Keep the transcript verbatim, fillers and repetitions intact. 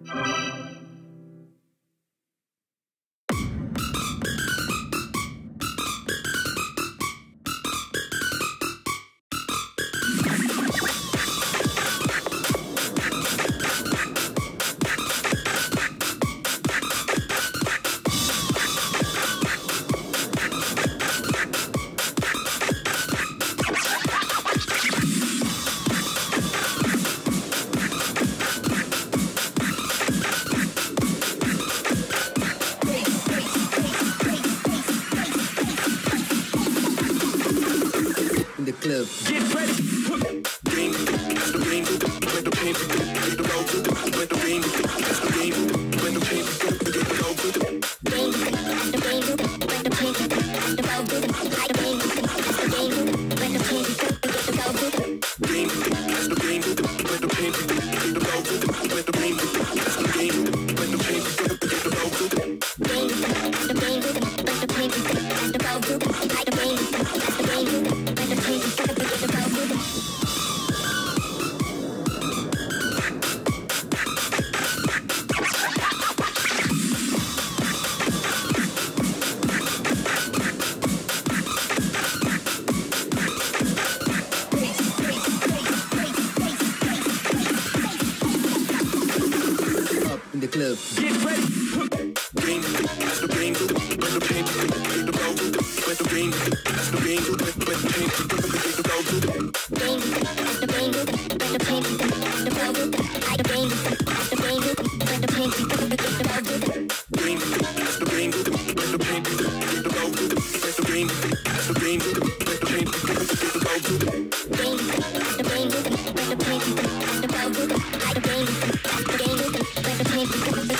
Club. Get ready. Green, that's the green. When the pain, get the road. When the green, that's the green. When the pain, get the road. Green, that's the green. When the pain, get the road. Like the green, that's the green. When the pain, get the road. Green, that's the green. When the pain, get the road. When the green, that's the green. When the pain, get the road. Green, that's the green. When the pain, get the road. Like the green, that's the green. When the pain, the club. Get ready. Green, that's the green. When the pain, get the road. When the green, that's the green. When the pain, get the road. Green, that's the green. When the pain, get the road. I the green, that's the green. When the pain, get the road. Green, that's the green. When the pain, get the road. When the green, that's the green. When the pain, get the road. Green, that's the green. When the pain, get the road. I the green, that's the green. When the pain, get the road.